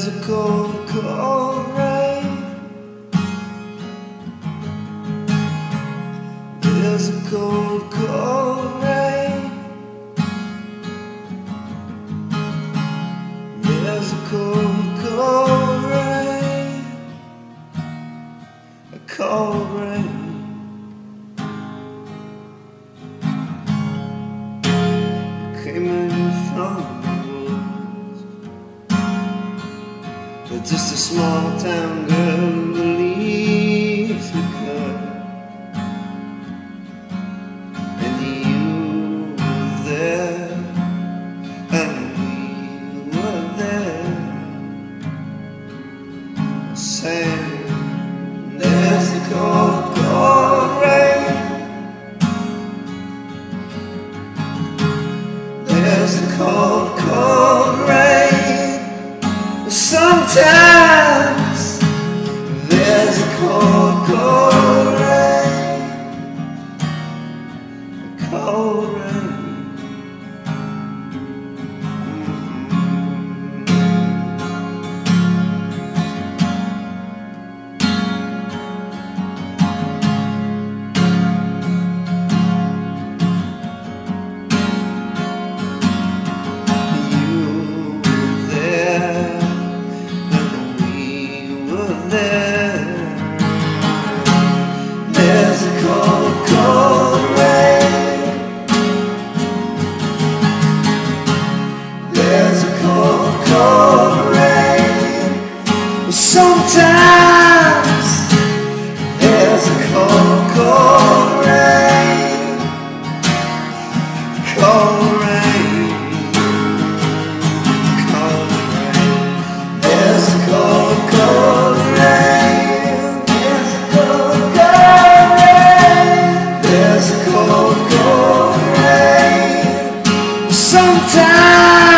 There's a cold, cold rain. There's a cold, cold rain. There's a cold, cold rain. A cold rain. Came in from the woods. But just a small town girl believes you could. And you were there, and we were there, saying there's a cold, cold rain. There's a cold, cold rain. Sometimes there's a cold, cold rain. A cold rain. There's a cold, cold rain. There's a cold, cold rain. Sometimes there's a cold, cold rain. Cold rain. Cold rain. There's a cold, cold rain. There's a cold, cold rain. Sometimes